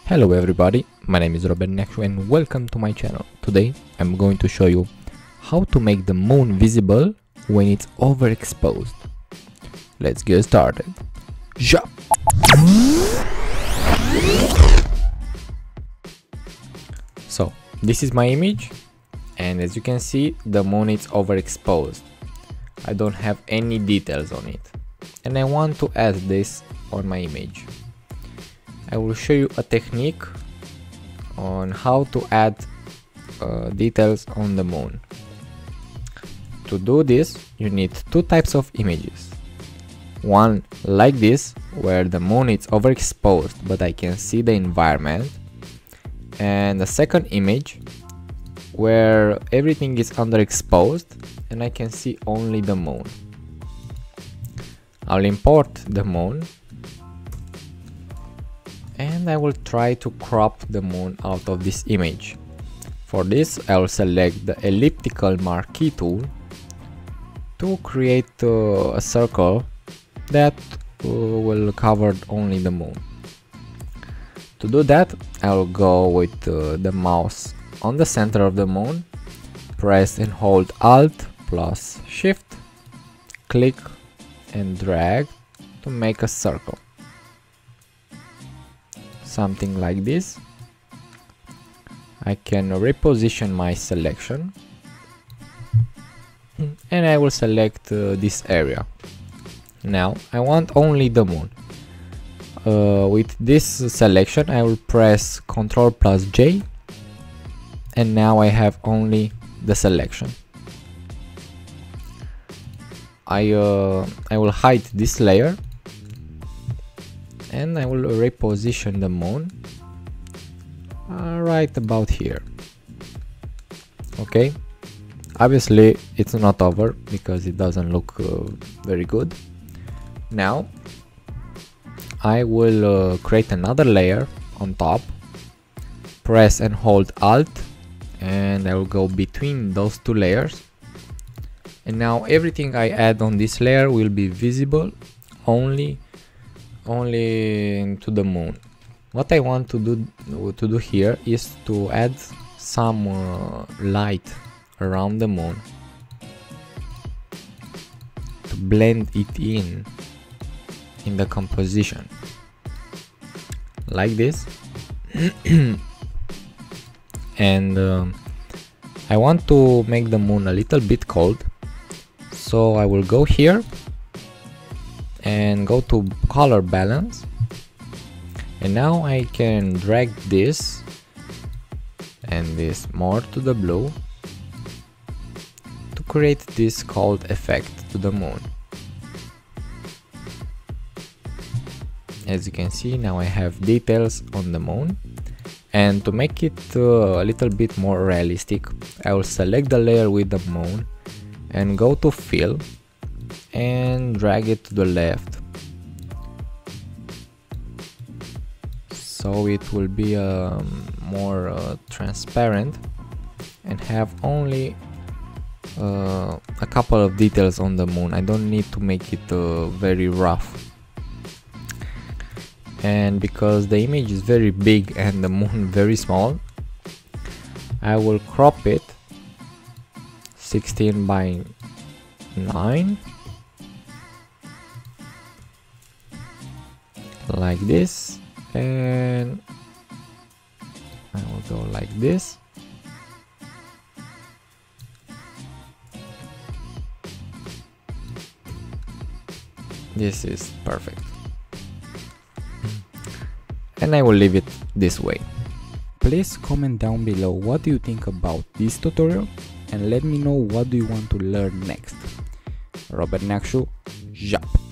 Hello everybody, my name is Robert and welcome to my channel. Today I'm going to show you how to make the moon visible when it's overexposed. Let's get started. Ja! So this is my image, and as you can see the moon is overexposed. I don't have any details on it, and I want to add this on my image. I will show you a technique on how to add details on the moon. To do this, you need two types of images. One like this, where the moon is overexposed but I can see the environment, and the second image where everything is underexposed and I can see only the moon. I'll import the moon and I will try to crop the moon out of this image. For this I will select the elliptical marquee tool to create a circle that will cover only the moon. To do that I will go with the mouse on the center of the moon, press and hold Alt plus Shift, click and drag to make a circle. Something like this. I can reposition my selection and I will select this area. Now I want only the moon. With this selection I will press Ctrl plus J, and now I have only the selection. I will hide this layer and I will reposition the moon right about here. Okay, obviously it's not over because it doesn't look very good. Now I will create another layer on top, press and hold Alt, and I will go between those two layers, and now everything I add on this layer will be visible only to the moon. What I want to do here is to add some light around the moon to blend it in the composition like this. And I want to make the moon a little bit cold, so I will go here and go to color balance, and now I can drag this and this more to the blue to create this cold effect to the moon. As you can see, now I have details on the moon, and to make it a little bit more realistic I will select the layer with the moon and go to fill and drag it to the left, so it will be more transparent and have only a couple of details on the moon. I don't need to make it very rough. And because the image is very big and the moon very small, I will crop it 16 by 9 like this, and I will go like this. This is perfect, and I will leave it this way. Please comment down below what do you think about this tutorial, and let me know what do you want to learn next. Robert Nakshu, Jap.